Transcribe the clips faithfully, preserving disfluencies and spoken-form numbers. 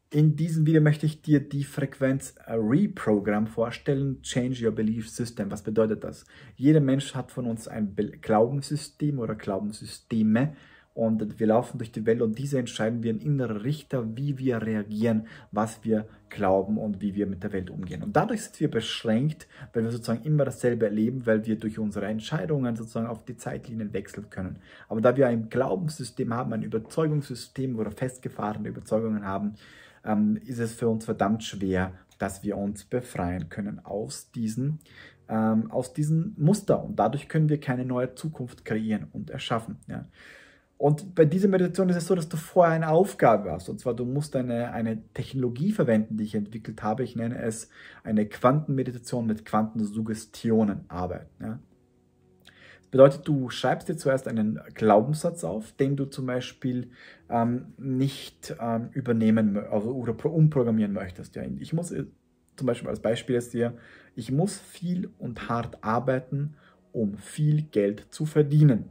In diesem Video möchte ich dir die Frequenz Reprogram vorstellen, Change Your Belief System. Was bedeutet das? Jeder Mensch hat von uns ein Glaubenssystem oder Glaubenssysteme und wir laufen durch die Welt und diese entscheiden wie ein innerer Richter, wie wir reagieren, was wir glauben und wie wir mit der Welt umgehen. Und dadurch sind wir beschränkt, weil wir sozusagen immer dasselbe erleben, weil wir durch unsere Entscheidungen sozusagen auf die Zeitlinien wechseln können. Aber da wir ein Glaubenssystem haben, ein Überzeugungssystem oder festgefahrene Überzeugungen haben, ähm, ist es für uns verdammt schwer, dass wir uns befreien können aus diesen, ähm, aus diesen Muster. Und dadurch können wir keine neue Zukunft kreieren und erschaffen. Ja. Und bei dieser Meditation ist es so, dass du vorher eine Aufgabe hast. Und zwar, du musst eine, eine Technologie verwenden, die ich entwickelt habe. Ich nenne es eine Quantenmeditation mit Quantensuggestionen arbeiten. Ja. Das bedeutet, du schreibst dir zuerst einen Glaubenssatz auf, den du zum Beispiel ähm, nicht ähm, übernehmen also, oder umprogrammieren möchtest. Ja. Ich muss zum Beispiel als Beispiel jetzt hier, ich muss viel und hart arbeiten, um viel Geld zu verdienen.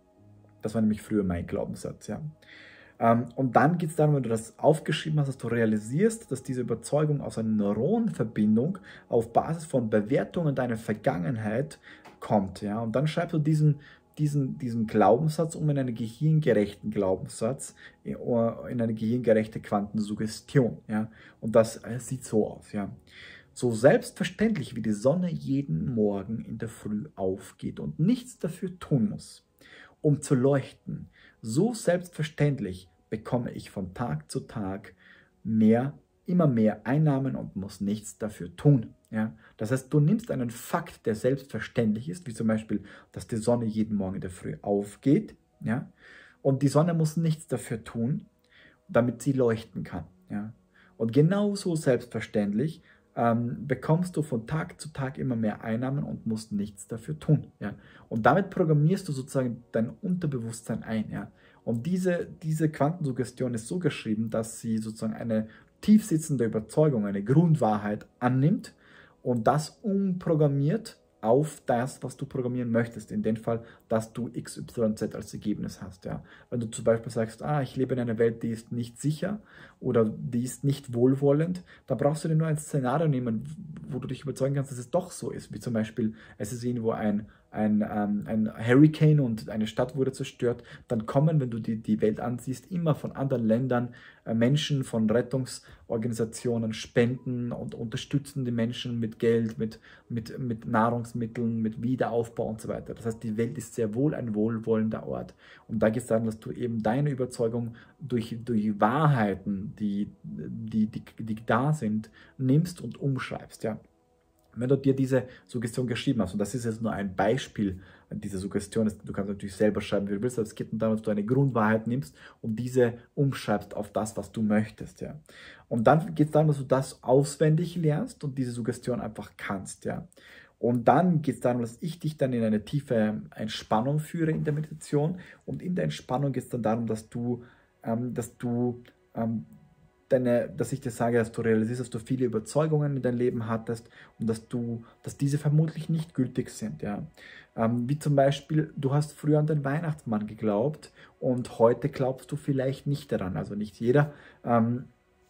Das war nämlich früher mein Glaubenssatz, ja. Ähm, und dann geht es darum, wenn du das aufgeschrieben hast, dass du realisierst, dass diese Überzeugung aus einer Neuronenverbindung auf Basis von Bewertungen deiner Vergangenheit kommt, ja. Und dann schreibst du diesen, diesen, diesen Glaubenssatz um in einen gehirngerechten Glaubenssatz, in eine gehirngerechte Quantensuggestion, ja. Und das äh, sieht so aus, ja. So selbstverständlich wie die Sonne jeden Morgen in der Früh aufgeht und nichts dafür tun muss, um zu leuchten, so selbstverständlich bekomme ich von Tag zu Tag mehr, immer mehr Einnahmen und muss nichts dafür tun. Ja? Das heißt, du nimmst einen Fakt, der selbstverständlich ist, wie zum Beispiel, dass die Sonne jeden Morgen in der Früh aufgeht, ja? Und die Sonne muss nichts dafür tun, damit sie leuchten kann. Ja? Und genauso selbstverständlich Ähm, bekommst du von Tag zu Tag immer mehr Einnahmen und musst nichts dafür tun. Ja? Und damit programmierst du sozusagen dein Unterbewusstsein ein. Ja? Und diese, diese Quantensuggestion ist so geschrieben, dass sie sozusagen eine tiefsitzende Überzeugung, eine Grundwahrheit annimmt und das umprogrammiert auf das, was du programmieren möchtest. In dem Fall, dass du X Y Z als Ergebnis hast. Ja. Wenn du zum Beispiel sagst, ah, ich lebe in einer Welt, die ist nicht sicher oder die ist nicht wohlwollend, dann brauchst du dir nur ein Szenario nehmen, wo du dich überzeugen kannst, dass es doch so ist. Wie zum Beispiel, es ist irgendwo ein, ein, ähm, ein Hurricane und eine Stadt wurde zerstört. Dann kommen, wenn du die, die Welt ansiehst, immer von anderen Ländern äh, Menschen, von Rettungsorganisationen, spenden und unterstützen die Menschen mit Geld, mit, mit, mit Nahrungsmitteln, mit Wiederaufbau und so weiter. Das heißt, die Welt ist sehr wohl ein wohlwollender Ort. Und da geht es darum, dass du eben deine Überzeugung durch, durch Wahrheiten, die, die, die, die da sind, nimmst und umschreibst. Ja. Wenn du dir diese Suggestion geschrieben hast, und das ist jetzt nur ein Beispiel dieser Suggestion, du kannst natürlich selber schreiben, wie du willst, aber es geht darum, dass du eine Grundwahrheit nimmst und diese umschreibst auf das, was du möchtest. Ja. Und dann geht es darum, dass du das auswendig lernst und diese Suggestion einfach kannst. Ja. Und dann geht es darum, dass ich dich dann in eine tiefe Entspannung führe in der Meditation. Und in der Entspannung geht es dann darum, dass du, ähm, dass du ähm, Deine, dass ich dir sage, dass du realisierst, dass du viele Überzeugungen in deinem Leben hattest und dass, du, dass diese vermutlich nicht gültig sind. Ja. Ähm, wie zum Beispiel, du hast früher an den Weihnachtsmann geglaubt und heute glaubst du vielleicht nicht daran, also nicht jeder. Ähm,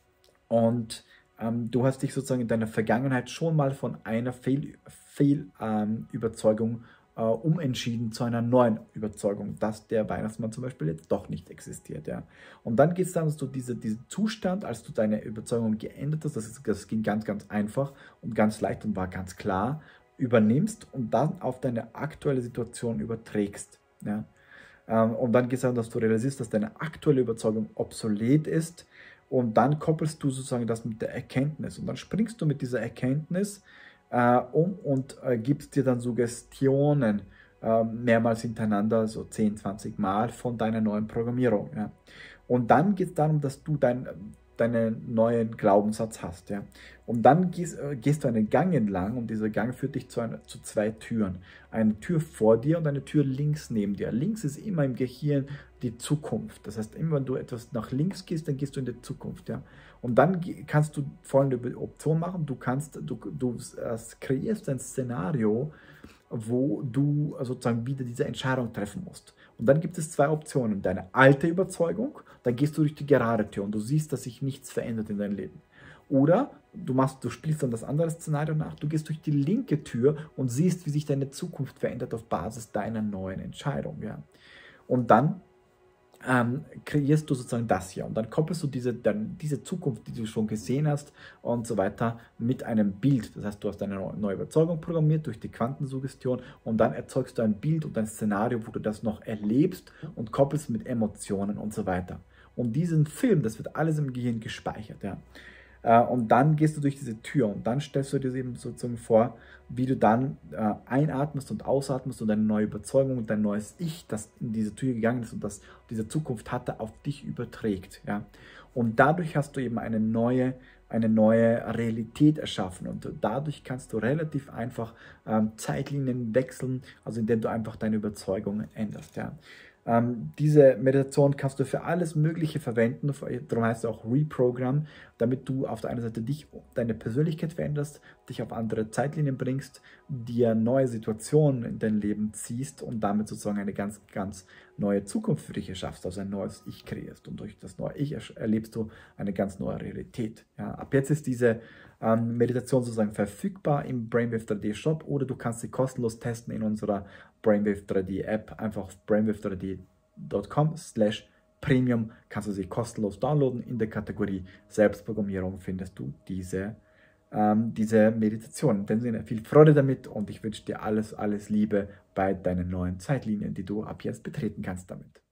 und ähm, du hast dich sozusagen in deiner Vergangenheit schon mal von einer Fehlüberzeugung ähm, äh, umentschieden zu einer neuen Überzeugung, dass der Weihnachtsmann zum Beispiel jetzt doch nicht existiert. Ja. Und dann geht es darum, dass du diese, diesen Zustand, als du deine Überzeugung geändert hast, das, ist, das ging ganz, ganz einfach und ganz leicht und war ganz klar, übernimmst und dann auf deine aktuelle Situation überträgst. Ja. Ähm, und dann geht es darum, dass du realisierst, dass deine aktuelle Überzeugung obsolet ist. Und dann koppelst du sozusagen das mit der Erkenntnis. Und dann springst du mit dieser Erkenntnis äh, um und äh, gibst dir dann Suggestionen äh, mehrmals hintereinander, so zehn, zwanzig Mal von deiner neuen Programmierung. Ja. Und dann geht es darum, dass du dein, deinen neuen Glaubenssatz hast. Ja. Und dann gehst, äh, gehst du einen Gang entlang und dieser Gang führt dich zu, einer, zu zwei Türen. Eine Tür vor dir und eine Tür links neben dir. Links ist immer im Gehirn die Zukunft. Das heißt, immer wenn du etwas nach links gehst, dann gehst du in die Zukunft. Ja. Und dann kannst du folgende Option machen. Du, kannst, du, du äh, kreierst ein Szenario, wo du sozusagen wieder diese Entscheidung treffen musst. Und dann gibt es zwei Optionen. Deine alte Überzeugung, dann gehst du durch die gerade Tür und du siehst, dass sich nichts verändert in deinem Leben. Oder du, machst, du spielst dann das andere Szenario nach, du gehst durch die linke Tür und siehst, wie sich deine Zukunft verändert auf Basis deiner neuen Entscheidung. Ja. Und dann ähm, kreierst du sozusagen das hier und dann koppelst du diese, dann diese Zukunft, die du schon gesehen hast und so weiter, mit einem Bild. Das heißt, du hast eine neue Überzeugung programmiert durch die Quantensuggestion und dann erzeugst du ein Bild und ein Szenario, wo du das noch erlebst und koppelst mit Emotionen und so weiter. Und diesen Film, das wird alles im Gehirn gespeichert. Ja. Und dann gehst du durch diese Tür und dann stellst du dir eben sozusagen vor, wie du dann äh, einatmest und ausatmest und deine neue Überzeugung und dein neues Ich, das in diese Tür gegangen ist und das diese Zukunft hatte, auf dich überträgt. Ja? Und dadurch hast du eben eine neue, eine neue Realität erschaffen und dadurch kannst du relativ einfach ähm, Zeitlinien wechseln, also indem du einfach deine Überzeugungen änderst. Ja? Ähm, diese Meditation kannst du für alles Mögliche verwenden, darum heißt es auch Reprogram, damit du auf der einen Seite dich, deine Persönlichkeit veränderst, dich auf andere Zeitlinien bringst, dir neue Situationen in dein Leben ziehst und damit sozusagen eine ganz, ganz neue Zukunft für dich erschaffst, also ein neues Ich kreierst. Und durch das neue Ich erlebst du eine ganz neue Realität. Ja, ab jetzt ist diese ähm, Meditation sozusagen verfügbar im Brainwave drei D Shop oder du kannst sie kostenlos testen in unserer Brainwave drei D App. Einfach auf brainwave drei D punkt com slash premium kannst du sie kostenlos downloaden. In der Kategorie Selbstprogrammierung findest du diese, ähm, diese Meditation. In dem Sinne, viel Freude damit und ich wünsche dir alles, alles Liebe bei deinen neuen Zeitlinien, die du ab jetzt betreten kannst damit.